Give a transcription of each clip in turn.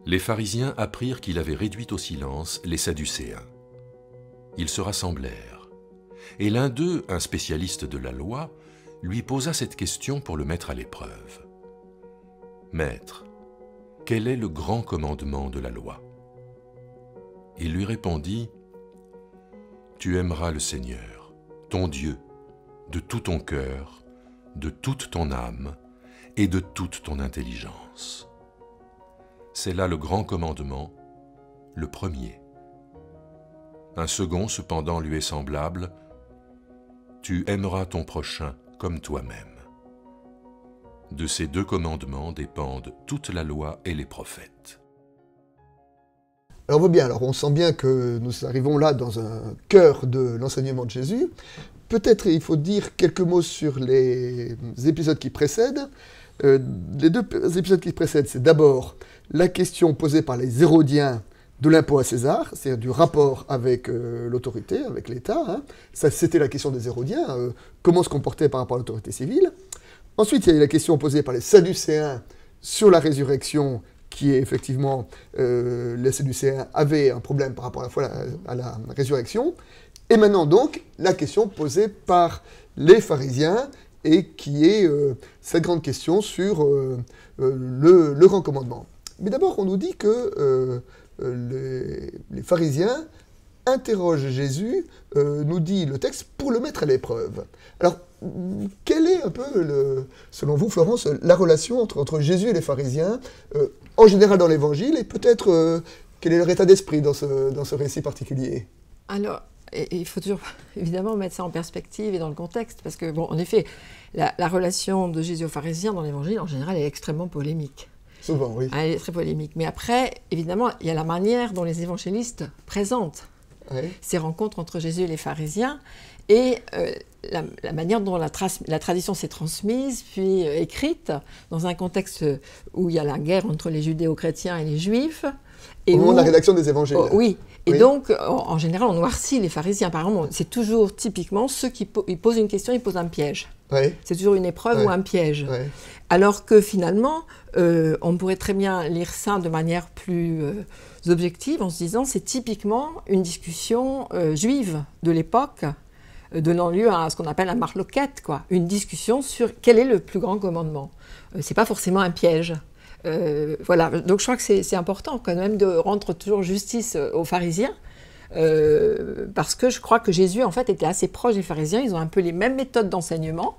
Les pharisiens apprirent qu'il avait réduit au silence les Sadducéens. Ils se rassemblèrent, et l'un d'eux, un spécialiste de la loi, lui posa cette question pour le mettre à l'épreuve. « Maître, quel est le grand commandement de la loi ?» Il lui répondit, « Tu aimeras le Seigneur, ton Dieu, de tout ton cœur, de toute ton âme et de toute ton intelligence. » C'est là le grand commandement, le premier. Un second, cependant, lui est semblable, « Tu aimeras ton prochain comme toi-même. » De ces deux commandements dépendent toute la loi et les prophètes. Alors on voit bien, alors on sent bien que nous arrivons là dans un cœur de l'enseignement de Jésus. Peut-être il faut dire quelques mots sur les épisodes qui précèdent. Les deux épisodes qui précèdent, c'est d'abord la question posée par les Hérodiens de l'impôt à César, c'est-à-dire du rapport avec l'autorité, avec l'État. Hein. Ça, c'était la question des Hérodiens, comment se comporter par rapport à l'autorité civile. Ensuite, il y a eu la question posée par les Sadducéens sur la résurrection, qui est effectivement, les Sadducéens avaient un problème par rapport à la résurrection. Et maintenant donc, la question posée par les pharisiens, et qui est cette grande question sur le grand commandement. Mais d'abord, on nous dit que les pharisiens interrogent Jésus, nous dit le texte, pour le mettre à l'épreuve. Alors, quelle est un peu, selon vous, Florence, la relation entre Jésus et les pharisiens, en général dans l'Évangile, et peut-être quel est leur état d'esprit dans ce récit particulier? Alors, il faut toujours, évidemment, mettre ça en perspective et dans le contexte, parce que, bon, en effet, la relation de Jésus aux pharisiens dans l'Évangile, en général, est extrêmement polémique. Souvent, oui. Elle est très polémique. Mais après, évidemment, il y a la manière dont les évangélistes présentent ces rencontres entre Jésus et les pharisiens, et la manière dont la tradition s'est transmise, puis écrite, dans un contexte où il y a la guerre entre les judéo-chrétiens et les juifs. Et au moment de la rédaction des évangiles. Oui. Et donc, en général, on noircit les pharisiens. Par exemple, c'est toujours typiquement ceux qui ils posent une question, ils posent un piège. C'est toujours une épreuve ou un piège. Alors que finalement, on pourrait très bien lire ça de manière plus objective en se disant c'est typiquement une discussion juive de l'époque, donnant lieu à ce qu'on appelle un marloquette, quoi. Une discussion sur quel est le plus grand commandement. C'est pas forcément un piège. Voilà, donc je crois que c'est important quand même de rendre toujours justice aux pharisiens, parce que je crois que Jésus en fait était assez proche des pharisiens, ils ont un peu les mêmes méthodes d'enseignement,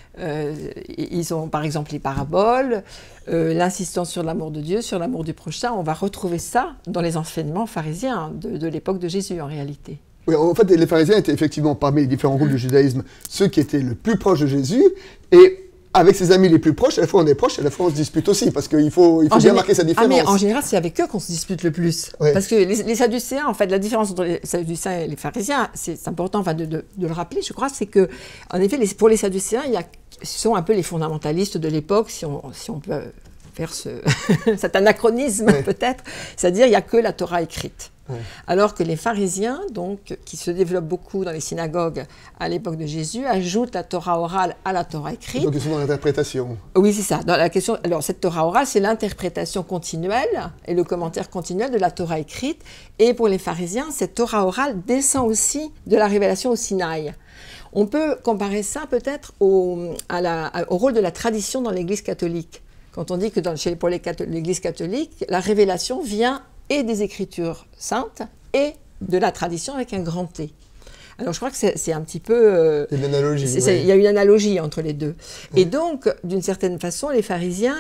ils ont par exemple les paraboles, l'insistance sur l'amour de Dieu, sur l'amour du prochain, on va retrouver ça dans les enseignements pharisiens de l'époque de Jésus en réalité. Oui, en fait les pharisiens étaient effectivement parmi les différents groupes du judaïsme ceux qui étaient le plus proches de Jésus, et avec ses amis les plus proches, à la fois on est proches, à la fois on se dispute aussi, parce qu'il faut bien marquer sa différence. Mais en général, c'est avec eux qu'on se dispute le plus. Parce que les Sadducéens, en fait, la différence entre les Sadducéens et les pharisiens, c'est important de le rappeler, je crois, c'est que, en effet, pour les Sadducéens, ce sont un peu les fondamentalistes de l'époque, si on peut faire cet anachronisme peut-être, c'est-à-dire il n'y a que la Torah écrite. Alors que les pharisiens, donc, qui se développent beaucoup dans les synagogues à l'époque de Jésus, ajoutent la Torah orale à la Torah écrite. Donc ils sont dans l'interprétation. Oui, c'est ça. Alors cette Torah orale, c'est l'interprétation continuelle et le commentaire continuel de la Torah écrite. Et pour les pharisiens, cette Torah orale descend aussi de la révélation au Sinaï. On peut comparer ça peut-être au rôle de la tradition dans l'Église catholique. Quand on dit que pour l'Église catholique, la révélation vient et des Écritures saintes, et de la tradition avec un grand T. Alors je crois que c'est un petit peu... Il y a une analogie. Il y a une analogie entre les deux. Et donc, d'une certaine façon, les pharisiens,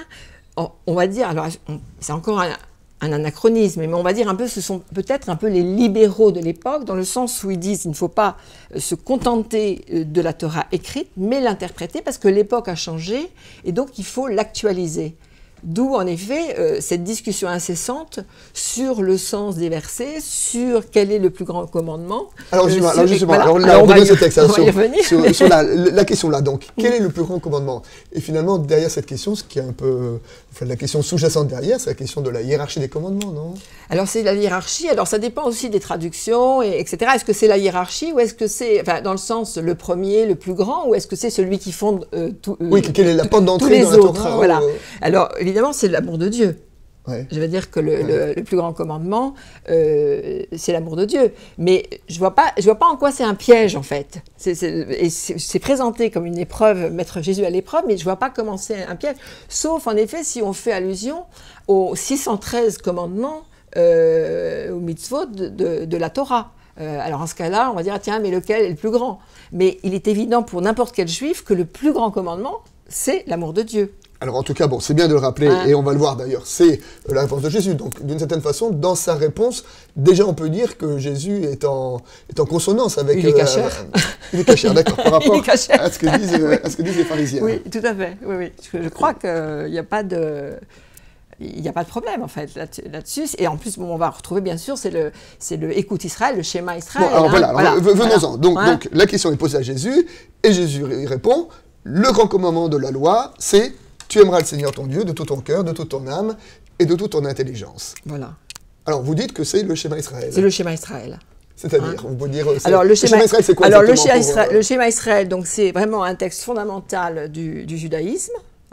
on va dire, alors c'est encore un anachronisme, mais on va dire un peu, ce sont peut-être un peu les libéraux de l'époque, dans le sens où ils disent qu'il ne faut pas se contenter de la Torah écrite, mais l'interpréter, parce que l'époque a changé, et donc il faut l'actualiser. D'où, en effet, cette discussion incessante sur le sens des versets, sur quel est le plus grand commandement. Alors justement, voilà. on va ce texte, sur la question là. Donc, quel est le plus grand commandement? Et finalement, derrière cette question, ce qui est un peu... Enfin, la question sous-jacente derrière, c'est la question de la hiérarchie des commandements, non? Alors, c'est la hiérarchie. Alors, ça dépend aussi des traductions, etc. Est-ce que c'est la hiérarchie ou est-ce que c'est, enfin, dans le sens le premier, le plus grand, ou est-ce que c'est celui qui fonde oui, quelle est la porte d'entrée tous les dans la autres, Torah, voilà. Alors, évidemment, c'est l'amour de Dieu. Je veux dire que le plus grand commandement, c'est l'amour de Dieu. Mais je vois pas en quoi c'est un piège, en fait. C'est présenté comme une épreuve, mettre Jésus à l'épreuve, mais je vois pas comment c'est un piège. Sauf, en effet, si on fait allusion aux 613 commandements, aux mitzvot de la Torah. Alors en ce cas-là, on va dire, ah, tiens, mais lequel est le plus grand? Mais il est évident pour n'importe quel juif que le plus grand commandement, c'est l'amour de Dieu. Alors en tout cas, bon, c'est bien de le rappeler, et on va le voir d'ailleurs, c'est la réponse de Jésus. Donc d'une certaine façon, dans sa réponse, déjà on peut dire que Jésus est en consonance avec... Il est cachère. Il est cachère, d'accord, par rapport à ce que disent les pharisiens. Oui, tout à fait, oui. Je crois qu'il n'y a pas de... Il n'y a pas de problème, en fait, là-dessus. Et en plus, on va retrouver, bien sûr, c'est le écoute Israël, le schéma Israël. Bon, alors voilà, venons-en. Donc, la question est posée à Jésus, et Jésus répond, le grand commandement de la loi, c'est « Tu aimeras le Seigneur ton Dieu de tout ton cœur, de toute ton âme et de toute ton intelligence. » Voilà. Alors, vous dites que c'est le schéma Israël. C'est le schéma Israël. C'est-à-dire, vous pouvez dire... Alors, le schéma Israël, c'est quoi le schéma Israël, donc, c'est vraiment un texte fondamental du judaïsme.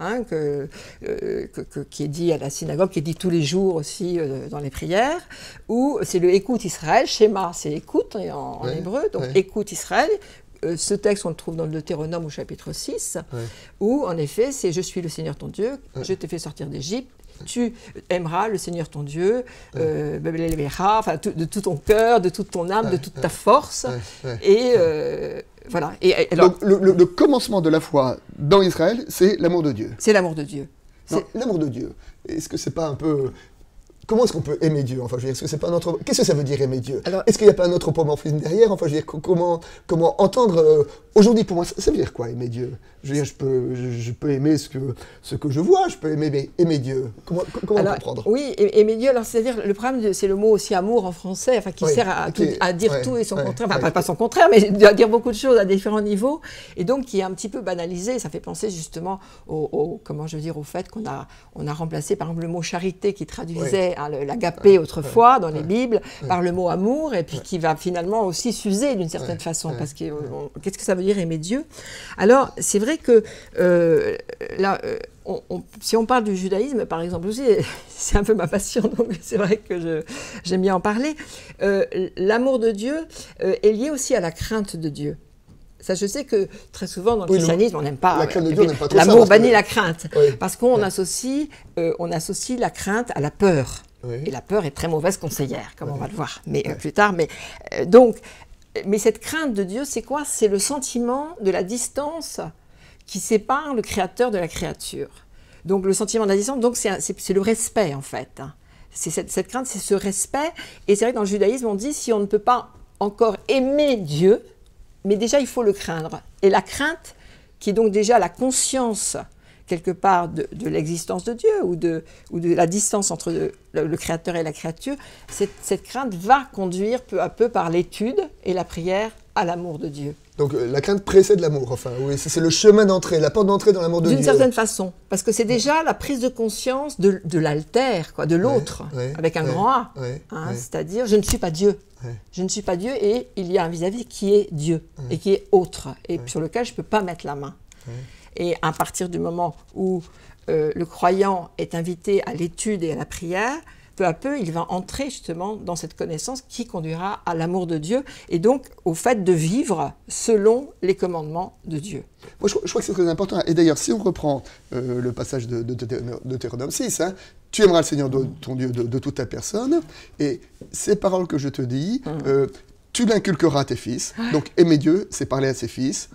Qui est dit à la synagogue, qui est dit tous les jours aussi dans les prières, où c'est le écoute Israël, schéma c'est écoute en hébreu, donc écoute Israël. Ce texte, on le trouve dans le Deutéronome au chapitre 6, où en effet c'est « Je suis le Seigneur ton Dieu, je t'ai fait sortir d'Égypte, tu aimeras le Seigneur ton Dieu, de tout ton cœur, de toute ton âme, de toute ta force. » Et voilà. Et alors, donc le commencement de la foi dans Israël, c'est l'amour de Dieu. C'est l'amour de Dieu. L'amour de Dieu. Est-ce que c'est pas un peu... Comment est-ce qu'on peut aimer Dieu? Enfin, je veux dire, est-ce que c'est pas notre... Qu'est-ce que ça veut dire aimer Dieu? Est-ce qu'il n'y a pas un anthropomorphisme derrière? Enfin, je veux dire, comment entendre... Aujourd'hui, pour moi, ça veut dire quoi, aimer Dieu? Je veux dire, je peux aimer ce que je vois, je peux aimer Dieu. Comment comprendre? Oui, aimer Dieu, alors c'est-à-dire, le problème, c'est le mot aussi amour en français, enfin, qui sert à dire tout et son contraire, enfin, pas son contraire, mais à dire beaucoup de choses à différents niveaux, et donc qui est un petit peu banalisé. Ça fait penser justement au fait qu'on a remplacé, par exemple, le mot charité qui traduisait l'agapé autrefois dans les Bibles par le mot amour, et puis qui va finalement aussi s'user d'une certaine façon, parce que qu'est-ce que ça veut dire aimer Dieu? Alors c'est vrai que si on parle du judaïsme par exemple aussi, c'est un peu ma passion, donc c'est vrai que j'aime bien en parler, l'amour de Dieu est lié aussi à la crainte de Dieu. Ça, je sais que très souvent dans le christianisme, on n'aime pas... La crainte de Dieu, on n'aime pas trop l'amour bannit la crainte, parce qu'on associe la crainte à la peur. Et la peur est très mauvaise conseillère, comme on va le voir plus tard. Mais cette crainte de Dieu, c'est quoi? C'est le sentiment de la distance qui sépare le créateur de la créature. Donc le sentiment de la distance, donc c'est le respect en fait. Cette crainte, c'est ce respect. Et c'est vrai que dans le judaïsme, on dit si on ne peut pas encore aimer Dieu, mais déjà il faut le craindre. Et la crainte, qui est donc déjà la conscience quelque part de l'existence de Dieu ou de la distance entre le créateur et la créature, cette crainte va conduire peu à peu par l'étude et la prière à l'amour de Dieu. Donc la crainte précède l'amour, enfin, oui, c'est le chemin d'entrée, la porte d'entrée dans l'amour de Dieu. D'une certaine façon, parce que c'est déjà la prise de conscience de l'alter, quoi, de l'autre, avec un grand A, c'est-à-dire je ne suis pas Dieu. Je ne suis pas Dieu et il y a un vis-à-vis qui est Dieu et qui est autre et sur lequel je ne peux pas mettre la main. Et à partir du moment où le croyant est invité à l'étude et à la prière, peu à peu, il va entrer justement dans cette connaissance qui conduira à l'amour de Dieu et donc au fait de vivre selon les commandements de Dieu. Moi, je crois que c'est très important. Et d'ailleurs, si on reprend le passage de Deutéronome 6, tu aimeras le Seigneur ton Dieu de toute ta personne, et ces paroles que je te dis, tu l'inculqueras à tes fils. Donc, aimer Dieu, c'est parler à ses fils.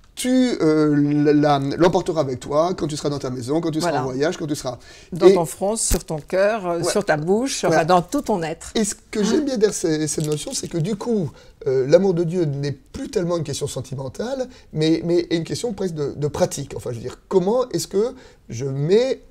Tu l'emporteras avec toi quand tu seras dans ta maison, quand tu seras en voyage, quand tu seras... Dans ton front, sur ton cœur, sur ta bouche, enfin, dans tout ton être. Et ce que j'aime bien derrière cette notion, c'est que du coup, l'amour de Dieu n'est plus tellement une question sentimentale, mais une question presque de pratique. Enfin, je veux dire, comment est-ce que je mets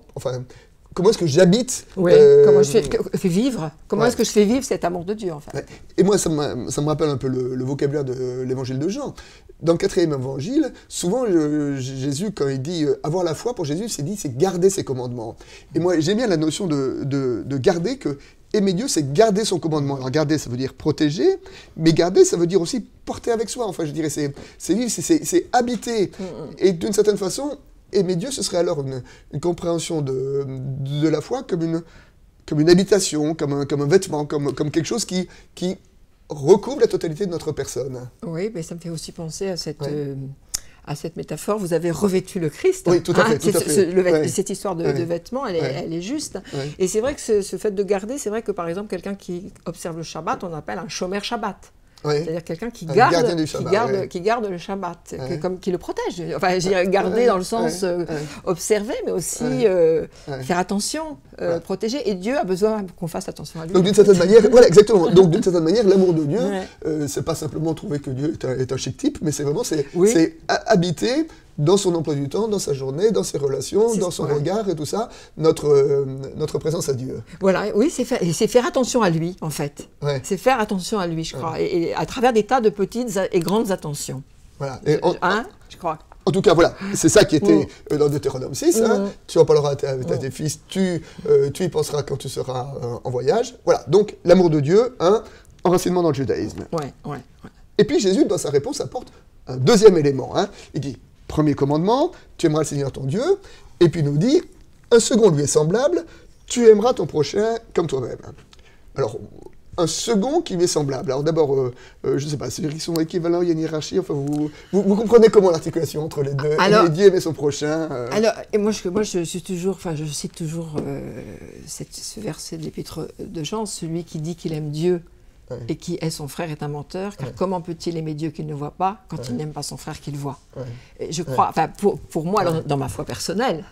comment est-ce que j'habite comment je fais vivre? Comment est-ce que je fais vivre cet amour de Dieu, en fait? Et moi, ça me rappelle un peu le vocabulaire de l'évangile de Jean. Dans le 4e évangile, souvent, Jésus, quand il dit avoir la foi, pour Jésus, c'est garder ses commandements. Et moi, j'aime bien la notion de garder, que aimer Dieu, c'est garder son commandement. Alors, garder, ça veut dire protéger, mais garder, ça veut dire aussi porter avec soi. Enfin, je dirais, c'est vivre, c'est habiter. Et d'une certaine façon, aimer Dieu, ce serait alors une compréhension de la foi comme une habitation, comme un vêtement, comme quelque chose qui recouvre la totalité de notre personne. Oui, mais ça me fait aussi penser à cette métaphore. Vous avez revêtu le Christ. Oui, tout à fait. Tout à fait. Cette histoire de vêtements, elle est juste. Et c'est vrai que ce fait de garder, c'est vrai que par exemple, quelqu'un qui observe le Shabbat, on appelle un shomer Shabbat. C'est-à-dire quelqu'un qui garde le Shabbat, qui le protège. Enfin, je dirais garder dans le sens observer, mais aussi faire attention, protéger. Et Dieu a besoin qu'on fasse attention à lui. Donc d'une certaine manière, voilà, exactement. Donc d'une certaine manière, l'amour de Dieu, c'est pas simplement trouver que Dieu est un chic type, mais c'est vraiment c'est habiter dans son emploi du temps, dans sa journée, dans ses relations, dans son regard et tout ça, notre présence à Dieu. Voilà, oui, c'est faire attention à lui, en fait. C'est faire attention à lui, je crois, et à travers des tas de petites et grandes attentions. Voilà. Je crois. En tout cas, voilà, c'est ça qui était dans Deutéronome 6. Tu en parleras à tes fils, tu y penseras quand tu seras en voyage. Voilà, donc l'amour de Dieu, enracinement dans le judaïsme. Et puis Jésus, dans sa réponse, apporte un deuxième élément. Il dit, premier commandement, tu aimeras le Seigneur ton Dieu, et puis il nous dit, un second lui est semblable, tu aimeras ton prochain comme toi-même. Alors, un second qui lui est semblable. Alors d'abord, je ne sais pas, c'est-à-dire qu'ils sont équivalents, il y a une hiérarchie, enfin vous comprenez comment l'articulation entre les deux, aimer Dieu, aimer son prochain. Alors, et moi je cite toujours ce verset de l'Épître de Jean, celui qui dit qu'il aime Dieu et qui est son frère est un menteur, car comment peut-il aimer Dieu qu'il ne voit pas quand il n'aime pas son frère qu'il voit? Et je crois, enfin pour moi, dans ma foi personnelle,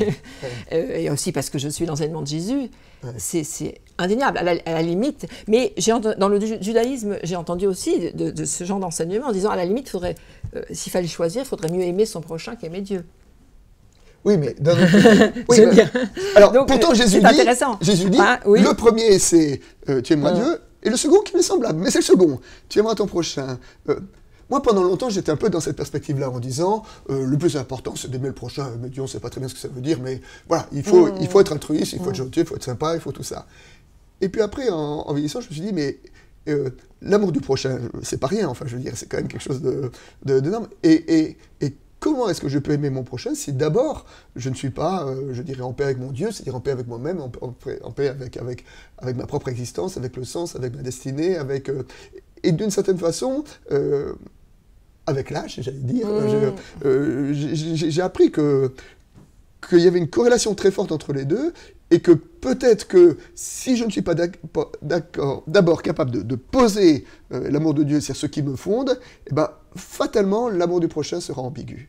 et aussi parce que je suis l'enseignement de Jésus, c'est indéniable, à la limite. Mais dans le judaïsme, j'ai entendu aussi de ce genre d'enseignement en disant, à la limite, s'il fallait choisir, il faudrait mieux aimer son prochain qu'aimer Dieu. Oui, mais d'un autre côté. Alors, donc, pourtant, Jésus dit, le premier, c'est tu aimeras Dieu, et le second qui lui est semblable. Mais c'est le second, tu aimeras ton prochain. Moi, pendant longtemps, j'étais un peu dans cette perspective-là, en disant, le plus important, c'est d'aimer le prochain. Mais Dieu, on ne sait pas très bien ce que ça veut dire, mais voilà, il faut être altruiste, il faut être gentil, il faut être sympa, il faut tout ça. Et puis après, en vieillissant, je me suis dit, mais l'amour du prochain, c'est pas rien, enfin, je veux dire, c'est quand même quelque chose d'énorme. Et comment est-ce que je peux aimer mon prochain si d'abord, je ne suis pas, je dirais, en paix avec mon Dieu, c'est-à-dire en paix avec moi-même, en paix avec ma propre existence, avec le sens, avec ma destinée, et d'une certaine façon, avec l'âge, j'allais dire, j'ai appris qu'il y avait une corrélation très forte entre les deux, et que peut-être que si je ne suis pas d'abord capable de poser l'amour de Dieu sur ce qui me fonde, eh ben, fatalement, l'amour du prochain sera ambigu.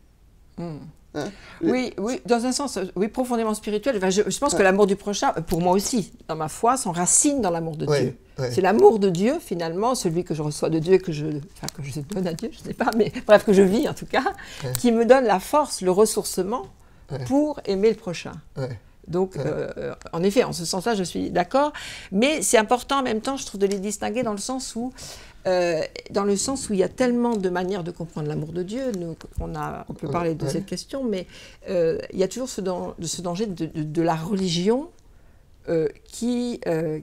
Oui, dans un sens, oui, profondément spirituel. Enfin, je pense que l'amour du prochain, pour moi aussi, dans ma foi, s'enracine dans l'amour de Dieu. C'est l'amour de Dieu, finalement, celui que je reçois de Dieu et que je donne à Dieu, je ne sais pas, mais bref, que je vis en tout cas, qui me donne la force, le ressourcement pour aimer le prochain. Donc, en effet, en ce sens-là, je suis d'accord. Mais c'est important en même temps, je trouve, de les distinguer dans le sens où il y a tellement de manières de comprendre l'amour de Dieu. On peut parler de cette question, mais il y a toujours ce danger de la religion qui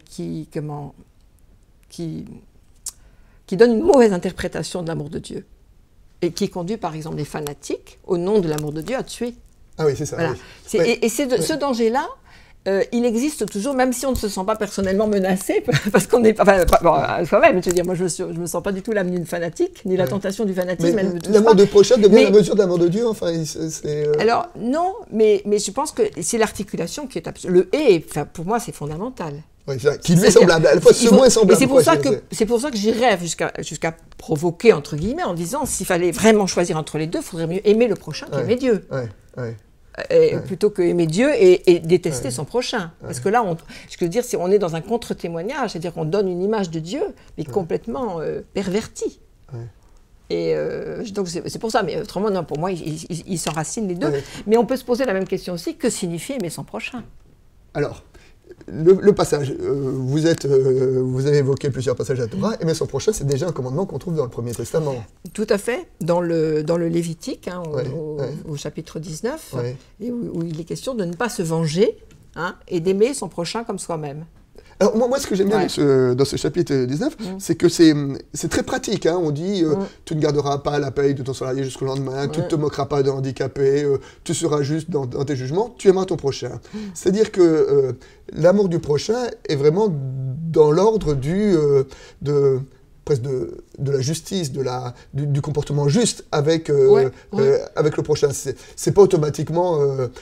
donne une mauvaise interprétation de l'amour de Dieu et qui conduit, par exemple, les fanatiques, au nom de l'amour de Dieu, à tuer. Ah oui, c'est ça. Voilà. Oui. Et ce danger-là, il existe toujours, même si on ne se sent pas personnellement menacé, parce qu'on n'est pas... soi-même, je veux dire, moi, je ne me sens pas du tout l'âme d'une fanatique, ni la tentation du fanatisme, elle ne me touche pas. L'amour de prochain devient la mesure de l'amour de Dieu, enfin, Alors, non, mais je pense que c'est l'articulation qui est absolue. Le « et », pour moi, c'est fondamental. Oui, c'est ça, qui lui est semblable, à la fois second et semblable. C'est pour ça que j'irais jusqu'à provoquer, entre guillemets, en disant, s'il fallait vraiment choisir entre les deux, il faudrait mieux aimer le prochain qu'aimer Dieu. Plutôt que aimer Dieu et détester son prochain. Parce que là, je veux dire, on est dans un contre-témoignage, c'est-à-dire qu'on donne une image de Dieu, mais complètement pervertie. Et donc c'est pour ça, mais autrement, non, pour moi, ils s'enracinent les deux. Mais on peut se poser la même question aussi, que signifie aimer son prochain? Alors, le passage, vous avez évoqué plusieurs passages de la Torah, aimer son prochain, c'est déjà un commandement qu'on trouve dans le Premier Testament. Tout à fait, dans le Lévitique, au chapitre 19, et où il est question de ne pas se venger et d'aimer son prochain comme soi-même. Alors moi, ce que j'aime bien dans ce chapitre 19, c'est que c'est très pratique. Hein. On dit, tu ne garderas pas la paye de ton salarié jusqu'au lendemain, tu ne te moqueras pas de handicapé, tu seras juste dans tes jugements, tu aimeras ton prochain. C'est-à-dire que l'amour du prochain est vraiment dans l'ordre presque de la justice, du comportement juste avec le prochain. C'est pas automatiquement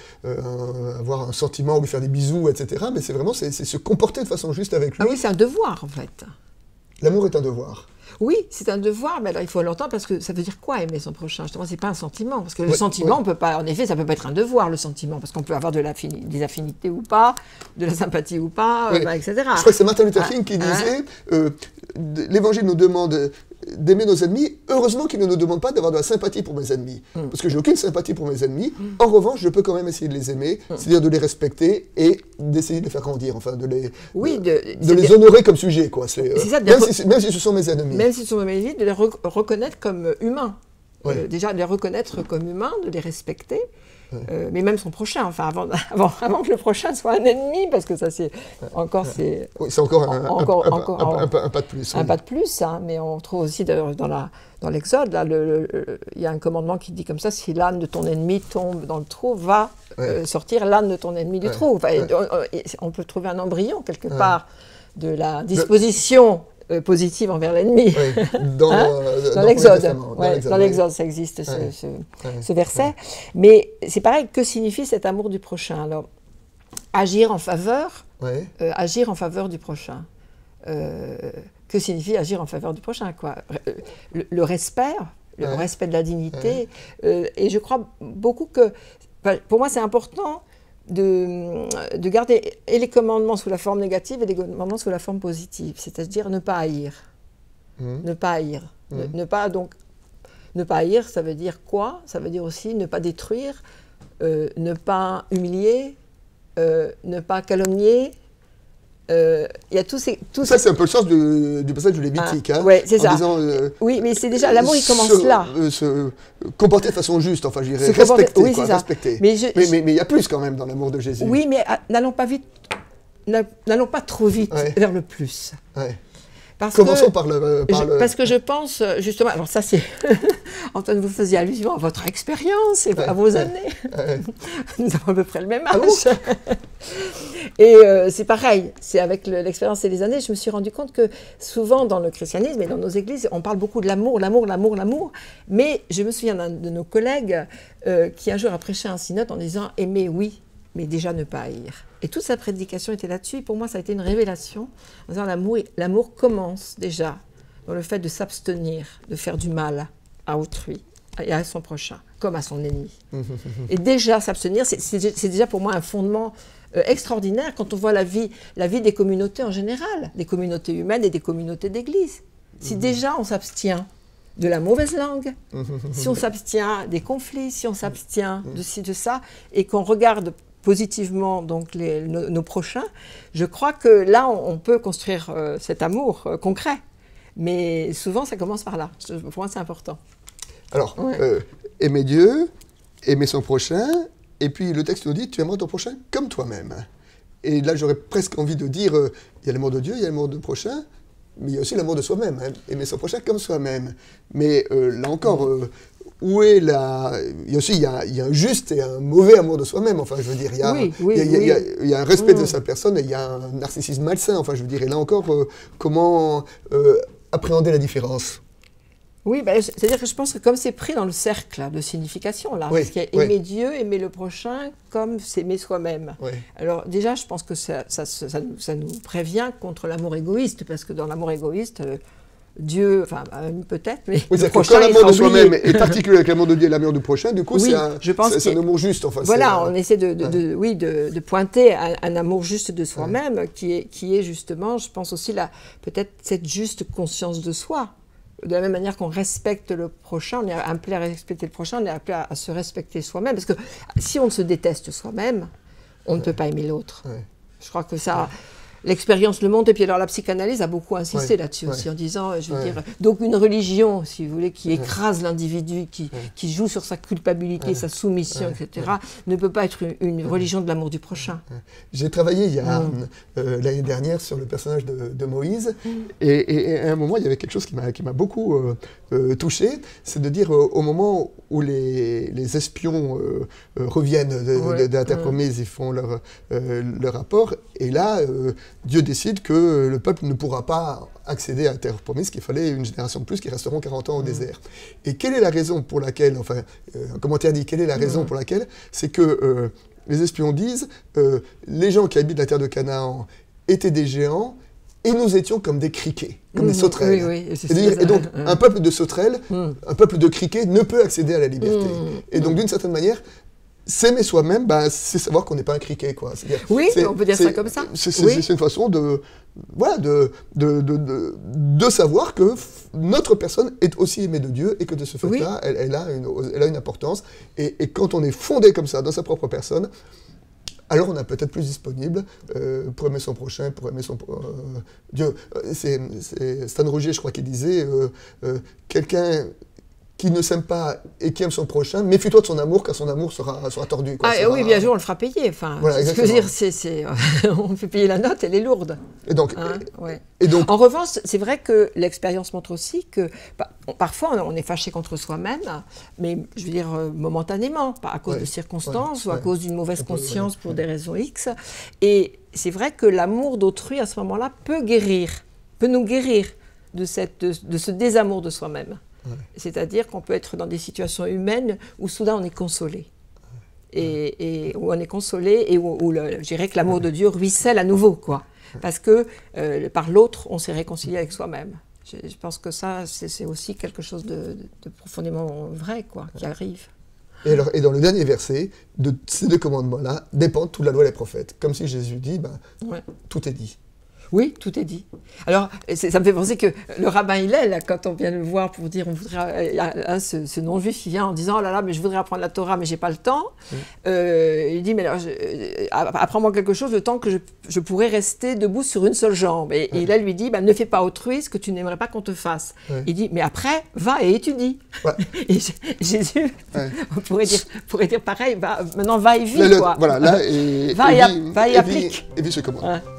avoir un sentiment, lui faire des bisous, etc. Mais c'est vraiment c'est se comporter de façon juste avec lui. Ah oui, c'est un devoir en fait. L'amour est un devoir. Oui, c'est un devoir, mais alors il faut l'entendre parce que ça veut dire quoi aimer son prochain? Justement, c'est pas un sentiment, parce que le sentiment, on peut pas, en effet, ça peut pas être un devoir, le sentiment, parce qu'on peut avoir des affinités ou pas, de la sympathie ou pas, etc. Je crois que c'est Martin Luther King qui disait l'Évangile nous demande d'aimer nos ennemis, heureusement qu'il ne nous demande pas d'avoir de la sympathie pour mes ennemis, parce que j'ai aucune sympathie pour mes ennemis. En revanche, je peux quand même essayer de les aimer, c'est-à-dire de les respecter et d'essayer de les faire grandir, enfin de les honorer comme sujet, quoi. Même si ce sont mes ennemis. Même si ce sont mes ennemis, de les reconnaître comme humains. Déjà, de les reconnaître comme humains, de les respecter. Mais même son prochain, enfin avant que le prochain soit un ennemi, parce que ça c'est encore c'est encore un pas de plus. Un pas de plus, hein, mais on trouve aussi d'ailleurs dans l'Exode, là, il y a un commandement qui dit comme ça: si l'âne de ton ennemi tombe dans le trou, va sortir l'âne de ton ennemi du trou. Enfin, on peut trouver un embryon quelque part de la disposition positive envers l'ennemi. Dans l'Exode. Dans l'Exode, ça existe ce verset. Mais c'est pareil, que signifie cet amour du prochain? Alors, agir en faveur du prochain. Que signifie agir en faveur du prochain, quoi? Le respect de la dignité. Et je crois beaucoup que, pour moi, c'est important de garder et les commandements sous la forme négative et les commandements sous la forme positive, c'est-à-dire ne pas haïr. Ne pas haïr. Ne pas haïr, ça veut dire quoi? Ça veut dire aussi ne pas détruire, ne pas humilier, ne pas calomnier. Il y a ça, c'est un peu le sens du passage de Lévitique. Oui, c'est ça. Oui, mais c'est déjà, l'amour, il commence là. Se comporter de façon juste, enfin, je dirais, respecter. Oui, c'est ça. Respecter. Mais il y a plus quand même dans l'amour de Jésus. Oui, mais n'allons pas trop vite vers le plus. Commençons par le... Parce que je pense, justement, alors ça c'est... Antoine, vous faisiez allusion à votre expérience et à vos années. Nous avons à peu près le même âge. Et c'est pareil, c'est avec l'expérience et les années, je me suis rendu compte que souvent dans le christianisme et dans nos églises, on parle beaucoup de l'amour, mais je me souviens d'un de nos collègues qui un jour a prêché un synode en disant « aimer, oui, mais déjà ne pas haïr ». Et toute sa prédication était là-dessus. Et pour moi, ça a été une révélation. En disant l'amour commence déjà dans le fait de s'abstenir, de faire du mal à autrui et à son prochain, comme à son ennemi. Et déjà s'abstenir, c'est déjà pour moi un fondement extraordinaire quand on voit la vie des communautés en général, des communautés humaines et des communautés d'église. Si déjà on s'abstient de la mauvaise langue, si on s'abstient des conflits, si on s'abstient de ci, de ça, et qu'on regarde positivement donc nos prochains, je crois que là on peut construire cet amour concret, mais souvent ça commence par là. Pour moi c'est important. Alors, aimer Dieu, aimer son prochain, et puis le texte nous dit tu aimeras ton prochain comme toi-même. Et là j'aurais presque envie de dire il y a l'amour de Dieu, il y a l'amour du prochain, mais il y a aussi l'amour de soi-même, hein, aimer son prochain comme soi-même. Mais là encore, où est la... Il y a un juste et un mauvais amour de soi-même, enfin je veux dire, il y a un respect de sa personne et il y a un narcissisme malsain, enfin je veux dire, et là encore, comment appréhender la différence? Oui, c'est-à-dire que je pense que comme c'est pris dans le cercle de signification, là, parce qu'il y a aimer Dieu, aimer le prochain, comme s'aimer soi-même. Alors déjà, je pense que ça nous prévient contre l'amour égoïste, parce que dans l'amour égoïste, Dieu, enfin peut-être, mais le prochain, quand l'amour de soi-même est particulier avec l'amour de Dieu et l'amour du prochain, du coup, c'est un amour juste. Enfin, voilà, on essaie de pointer un amour juste de soi-même, qui est justement, je pense aussi, peut-être cette juste conscience de soi. De la même manière qu'on respecte le prochain, on est appelé à respecter le prochain, on est appelé à se respecter soi-même. Parce que si on se déteste soi-même, on ne peut pas aimer l'autre. Je crois que ça... L'expérience le montre, et puis alors la psychanalyse a beaucoup insisté là-dessus aussi, en disant, je veux dire, donc une religion, si vous voulez, qui écrase l'individu, qui joue sur sa culpabilité, sa soumission, etc., ne peut pas être une religion de l'amour du prochain. J'ai travaillé il y a l'année dernière sur le personnage de Moïse, et à un moment, il y avait quelque chose qui m'a beaucoup touché, c'est de dire au moment où les espions reviennent de la terre promise, ils font leur rapport, et là, Dieu décide que le peuple ne pourra pas accéder à la terre promise, qu'il fallait une génération de plus qui resteront 40 ans au désert. Et quelle est la raison pour laquelle, enfin, un commentaire dit, quelle est la raison pour laquelle, c'est que les espions disent, les gens qui habitent la terre de Canaan étaient des géants, et nous étions comme des criquets, comme des sauterelles. Oui, et donc, un peuple de sauterelles, un peuple de criquets ne peut accéder à la liberté. Et donc, d'une certaine manière, s'aimer soi-même, c'est savoir qu'on n'est pas un criquet, quoi. Oui, on peut dire ça comme ça. C'est une façon de savoir que notre personne est aussi aimée de Dieu et que de ce fait-là, elle a une importance. Et quand on est fondé comme ça dans sa propre personne, alors on est peut-être plus disponible pour aimer son prochain, pour aimer son Dieu. C'est Stan Rogier, je crois, qui disait quelqu'un qui ne s'aime pas et qui aime son prochain, méfie-toi de son amour, car son amour sera tordu. Quoi, oui, bien sûr, on le fera payer. Enfin, voilà, je veux dire, on fait payer la note, elle est lourde. Et donc, en revanche, c'est vrai que l'expérience montre aussi que parfois on est fâché contre soi-même, mais je veux dire momentanément, pas à cause de circonstances ou à cause d'une mauvaise conscience pour des raisons X. Et c'est vrai que l'amour d'autrui à ce moment-là peut nous guérir de ce désamour de soi-même. C'est-à-dire qu'on peut être dans des situations humaines où soudain on est consolé. Et où on est consolé et où je dirais que l'amour de Dieu ruisselle à nouveau, quoi. Parce que par l'autre, on s'est réconcilié avec soi-même. Je pense que ça, c'est aussi quelque chose de profondément vrai, quoi, qui arrive. Et dans le dernier verset, de ces deux commandements-là dépendent toute la loi et les prophètes. Comme si Jésus dit, tout est dit. Oui, tout est dit. Alors, ça me fait penser que le rabbin Hillel, quand on vient le voir pour dire on voudrait, ce non-juif, il vient en disant oh là là, mais je voudrais apprendre la Torah, mais j'ai pas le temps. Il dit mais alors, apprends-moi quelque chose le temps que je pourrais rester debout sur une seule jambe. Et Hillel lui dit ne fais pas autrui ce que tu n'aimerais pas qu'on te fasse. Il dit mais après va et étudie. Et Jésus, on pourrait dire pareil, maintenant va et vis quoi. Voilà, là va et applique. Et vis ce commandement.